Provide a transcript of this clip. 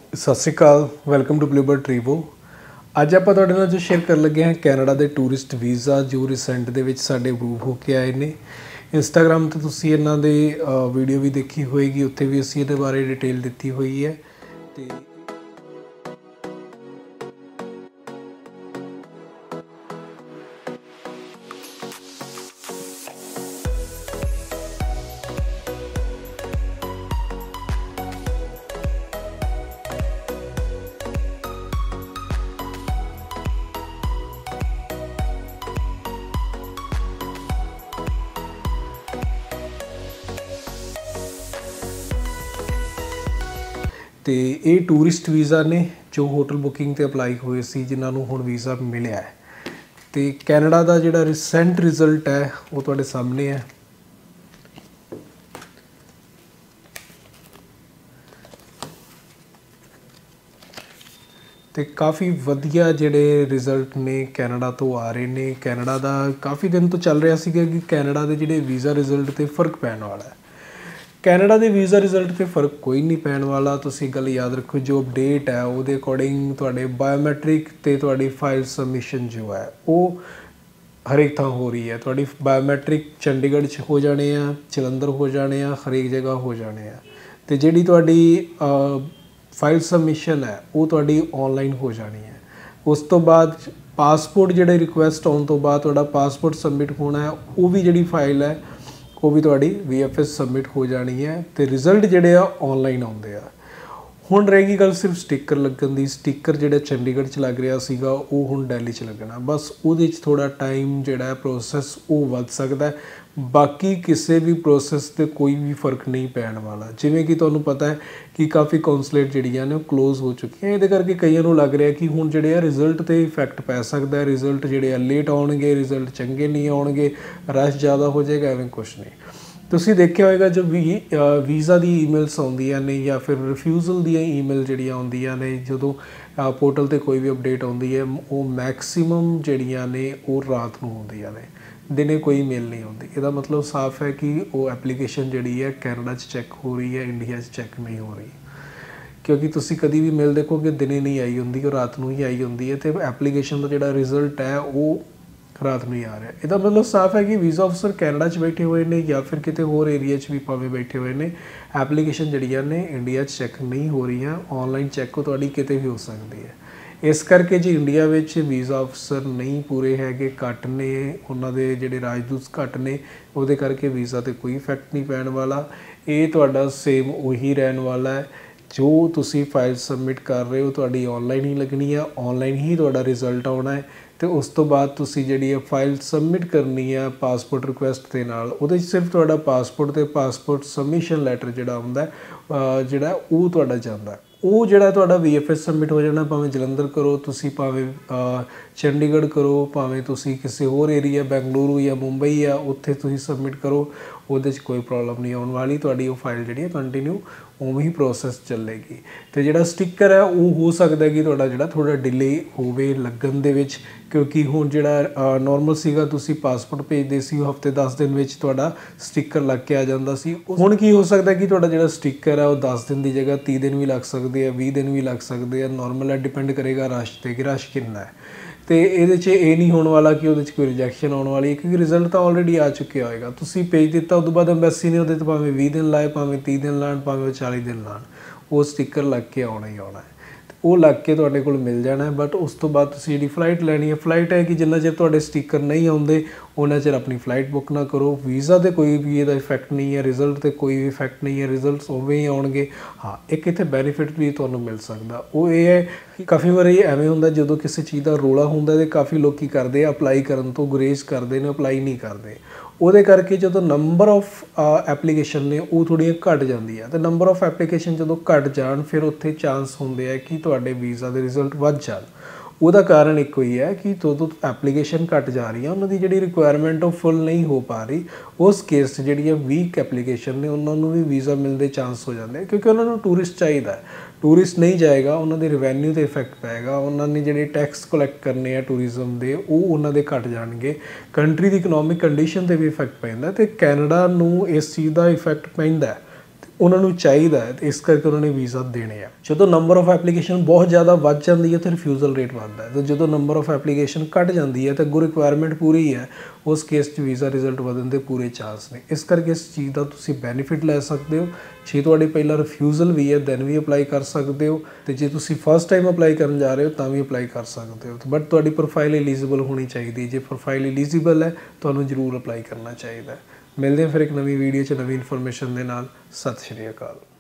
सत श्री अकाल, वेलकम टू ब्लूबर्ड ट्रीवो। अज आप जो शेयर कर लगे हैं कैनेडा के टूरिस्ट वीज़ा जो रिसेंट के साढ़े अप्रूव होके आए हैं। इंस्टाग्राम तो तुसी इन्हां दे वीडियो भी देखी होएगी, उत्थे भी असी इहदे बारे डिटेल दी हुई है। तो ये टूरिस्ट वीज़ा ने जो होटल बुकिंग ते अपलाई हुए सी, जिन्होंने हुण वीज़ा मिलिया है। तो कैनेडा का जिहड़ा रिसेंट रिजल्ट है वो तुहाडे सामने है। तो काफ़ी वधिया जिहड़े रिजल्ट ने कैनेडा तो आ रहे ने। कैनेडा का काफ़ी दिन तो चल रहा सीगा कि कैनेडा के जिहड़े वीज़ा रिजल्ट ते फर्क पैण वाला है। कैनेडा के वीज़ा रिजल्ट से फर्क कोई नहीं पैण वाला। तुसी गल याद रखो, जो अपडेट है वो अकॉर्डिंग तुहाडे बायोमैट्रिक ते तुहाडी फाइल सबमिशन जो है वो हर एक थां हो रही है। तुहाडी बायोमैट्रिक चंडीगढ़ हो जाने आ, जलंधर हो जाने आ, हर एक जगह हो जाने आ। ते जिहड़ी तुहाडी फाइल सबमिशन है वो तुहाडी ऑनलाइन हो जानी है। उस तो बाद पासपोर्ट जिहड़े रिक्वेस्ट आउण तो बाद तुहाडा पासपोर्ट सबमिट होना है, वो भी जिहड़ी फाइल है वो भी तुहाडी VFS सबमिट हो जानी है। तो रिजल्ट जिहड़े आ ऑनलाइन आउंदे आ। हुण रहेगी गल सिर्फ स्टिकर लगन दी। स्टिकर जिहड़ा चंडीगढ़ च लग रहा सीगा वो हुण दिल्ली च लगना। बस उहदे च थोड़ा टाइम जिहड़ा प्रोसैस वो वध सकदा है। बाकी किसी भी प्रोसैस ते कोई भी फर्क नहीं पैण वाला। जिवें कि तुहानूं पता है कि काफ़ी कौंसलेट जिहड़ियां ने क्लोज हो चुकी हैं। इहदे करके कईयां नूं लग रहा कि हुण जिहड़े आ रिजल्ट ते इफैक्ट पै सकदा है। रिजल्ट जिहड़े आ लेट आउणगे, रिजल्ट चंगे नहीं आउणगे, रश ज़्यादा हो जाएगा, एवें कुछ नहीं। तुसीं देखिया होएगा जो वीज़ा दी ईमेल्स आउंदियां ने या फिर रिफ्यूज़ल दी ईमेल जिहड़ियां आउंदियां ने, जदों पोर्टल ते कोई भी अपडेट आउंदी है, वो मैक्सीमम जिहड़ियां ने वो रात नूं आउंदियां ने, दिने कोई मेल नहीं आती। इसदा मतलब साफ है कि वो एप्लीकेशन जिहड़ी है कैनेडा चैक हो रही है, इंडिया चैक नहीं हो रही। क्योंकि तुसीं कभी भी मेल देखोगे दिने नहीं आई होंदी, और रात नूं ही आई होंदी है। तो एप्लीकेशन का जिहड़ा रिजल्ट है वो रात नहीं आ रहा। इसका मतलब साफ है कि वीज़ा अफसर कैनेडा बैठे हुए हैं या फिर किसी होर एरिया भी भावें बैठे हुए हैं। एप्लीकेशन जिहड़ियां ने इंडिया चैक नहीं हो रही, ऑनलाइन चैक तुहाडी किते भी हो सकती है। इस करके जो इंडिया में वीज़ा अफसर नहीं पूरे है, घट ने, उन्होंने जिहड़े राजदूत घट ने, वो करके वीज़ा तो कोई इफैक्ट नहीं पैण वाला। ये तुहाडा सेम उही रहन वाला है। जो तुसी फाइल सबमिट कर रहे हो तुहाडी ऑनलाइन ही लगनी है, ऑनलाइन ही तुहाडा रिजल्ट आउणा है। तो उस तो बाद तुसी जिहड़ी फाइल सबमिट करनी है पासपोर्ट रिक्वेस्ट के नाल, उहदे सिर्फ तुहाडा पासपोर्ट ते पासपोर्ट सबमिशन लैटर जिहड़ा आउंदा है, जिहड़ा वो तुहाडा जांदा है। वो जिहड़ा तुहाडा VFS सबमिट हो जाना, भावें जलंधर करो तुसी, भावें चंडीगढ़ करो, भावें तुसी किसी होर एरिया बेंगलुरु या मुंबई या उत्थे तुसी सबमिट करो, उहदे कोई प्रॉब्लम नहीं आने वाली। तुहाडी वो फाइल जिहड़ी कंटिन्यू उवें ही प्रोसैस चलेगी। तो जिहड़ा स्टिकर है वो हो सकता है कि तुहाडा जिहड़ा थोड़ा डिले होवे लगन दे विच, क्योंकि हुण जिहड़ा नॉर्मल सीगा तुसी पासपोर्ट भेजदे सी, हफ्ते 10 दिन विच तुहाडा स्टिकर लग के आ जांदा सी। हुण की हो सकता है कि तुहाडा जिहड़ा स्टिकर है वो 10 दिन की जगह 30 दिन भी लग सकते हैं, 20 दिन भी लग सकते हैं। नॉर्मल है, डिपेंड करेगा रश ते कि रश कितना है। तो ये नहीं होने वाला कि वो कोई रिजैक्शन आने वाली है, क्योंकि रिजल्ट तो ऑलरेडी आ चुके होएगा। तुसी भेज दिता, उस तो बाद अंबैसी ने वो भावें 20 दिन लाए, भावें 30 दिन लाण, भावें 40 दिन लाण, वो स्टिकर लग के आना ही आना है। वो लग के तुहाडे कोल मिल जाना है। बट उस तो बाद तुसी जिहड़ी फ्लाइट लैनी है, फ्लाइट है कि जिन्ना चिर तुहाडे स्टिकर नहीं आउंदे उन्ना चिर अपनी फ्लाइट बुक ना करो। वीज़ा तो कोई भी इहदा इफैक्ट नहीं है, रिजल्ट तो कोई भी इफैक्ट नहीं है, रिजल्ट उवें ही आउणगे। हाँ, एक इत्थे बैनीफिट भी तुहानूं मिल सकदा, वो ये है कि काफ़ी वारी एवें हुंदा जदों किसी चीज़ का रौला हुंदा ते काफ़ी लोग करदे अपलाई करन तो गुरेज करदे ने, अपलाई नहीं करते। ਉਹਦੇ ਕਰਕੇ ਜਦੋਂ ਨੰਬਰ ਆਫ ਐਪਲੀਕੇਸ਼ਨ ਨੇ ਉਹ ਥੋੜ੍ਹੀਆਂ ਘੱਟ ਜਾਂਦੀ ਹੈ। ਅਤੇ ਨੰਬਰ ਆਫ ਐਪਲੀਕੇਸ਼ਨ ਜਦੋਂ ਘੱਟ ਜਾਣ ਫਿਰ ਉੱਥੇ ਚਾਂਸ ਹੁੰਦੇ ਆ ਕਿ ਤੁਹਾਡੇ ਵੀਜ਼ਾ ਦੇ ਰਿਜ਼ਲਟ ਵੱਧ ਜਾਣ। ਉਹਦਾ ਕਾਰਨ ਇੱਕੋ ਹੀ ਹੈ ਕਿ ਜਦੋਂ ਐਪਲੀਕੇਸ਼ਨ ਘੱਟ ਜਾ ਰਹੀ ਆ, ਉਹਨਾਂ ਦੀ ਜਿਹੜੀ ਰਿਕੁਆਇਰਮੈਂਟ ਉਹ ਫੁੱਲ ਨਹੀਂ ਹੋ ਪਾ ਰਹੀ। ਉਸ ਕੇਸ 'ਚ ਜਿਹੜੀਆਂ ਵੀਕ ਐਪਲੀਕੇਸ਼ਨ ਨੇ ਉਹਨਾਂ ਨੂੰ ਵੀ ਵੀਜ਼ਾ ਮਿਲਣ ਦੇ ਚਾਂਸ ਹੋ ਜਾਂਦੇ, ਕਿਉਂਕਿ ਉਹਨਾਂ ਨੂੰ ਟੂਰਿਸਟ ਚਾਹੀਦਾ। ਟੂਰਿਸਟ ਨਹੀਂ ਜਾਏਗਾ, ਉਹਨਾਂ ਦੇ ਰੈਵਨਿਊ 'ਤੇ ਇਫੈਕਟ ਪਏਗਾ। ਉਹਨਾਂ ਨੇ ਜਿਹੜੇ ਟੈਕਸ ਕਲੈਕਟ ਕਰਨੇ ਆ ਟੂਰਿਜ਼ਮ ਦੇ, ਉਹ ਉਹਨਾਂ ਦੇ ਘੱਟ ਜਾਣਗੇ। ਕੰਟਰੀ ਦੀ ਇਕਨੋਮਿਕ ਕੰਡੀਸ਼ਨ 'ਤੇ ਵੀ ਇਫੈਕਟ ਪੈਂਦਾ, ਅਤੇ ਕੈਨੇਡਾ ਨੂੰ ਇਸ ਚੀਜ਼ ਦਾ ਇਫੈਕਟ ਪੈਂਦਾ। ਉਹਨਾਂ ਨੂੰ ਚਾਹੀਦਾ ਹੈ ਤੇ ਇਸ ਕਰਕੇ ਉਹਨਾਂ ਨੇ ਵੀਜ਼ਾ ਦੇਣੇ ਆ। ਜਦੋਂ ਨੰਬਰ ਆਫ ਐਪਲੀਕੇਸ਼ਨ ਬਹੁਤ ਜ਼ਿਆਦਾ ਵੱਧ ਜਾਂਦੀ ਹੈ ਤਾਂ ਰਿਫਿਊਜ਼ਲ ਰੇਟ ਵੱਧਦਾ ਹੈ, ਤੇ ਜਦੋਂ ਨੰਬਰ ਆਫ ਐਪਲੀਕੇਸ਼ਨ ਘੱਟ ਜਾਂਦੀ ਹੈ ਤਾਂ ਅੱਗੋਂ ਰਿਕੁਆਇਰਮੈਂਟ ਪੂਰੀ ਹੈ, ਉਸ ਕੇਸ 'ਚ ਵੀਜ਼ਾ ਰਿਜ਼ਲਟ ਵਧਣ ਦੇ ਪੂਰੇ ਚਾਂਸ ਨੇ। ਇਸ ਕਰਕੇ ਇਸ ਚੀਜ਼ ਦਾ ਤੁਸੀਂ ਬੈਨੀਫਿਟ ਲੈ ਸਕਦੇ ਹੋ। ਜੇ ਤੁਹਾਡੇ ਪਹਿਲਾਂ ਰਿਫਿਊਜ਼ਲ ਵੀ ਹੈ ਦੈਨ ਵੀ ਅਪਲਾਈ ਕਰ ਸਕਦੇ ਹੋ, ਤੇ ਜੇ ਤੁਸੀਂ ਫਸਟ ਟਾਈਮ ਅਪਲਾਈ ਕਰਨ ਜਾ ਰਹੇ ਹੋ ਤਾਂ ਵੀ ਅਪਲਾਈ ਕਰ ਸਕਦੇ ਹੋ। ਬਟ ਤੁਹਾਡੀ ਪ੍ਰੋਫਾਈਲ ਐਲੀਜੀਬਲ ਹੋਣੀ ਚਾਹੀਦੀ। ਜੇ ਪ੍ਰੋਫਾਈਲ ਐਲੀਜੀਬਲ ਹੈ ਤੁਹਾਨੂੰ ਜ਼ਰੂਰ ਅਪਲਾਈ ਕਰਨਾ ਚਾਹੀਦਾ ਹੈ। ਮਿਲਦੇ ਹਾਂ ਫਿਰ ਇੱਕ ਨਵੀਂ ਵੀਡੀਓ 'ਚ ਨਵੀਂ ਇਨਫੋਰਮੇਸ਼ਨ ਦੇ ਨਾਲ। ਸਤਿ ਸ਼੍ਰੀ ਅਕਾਲ।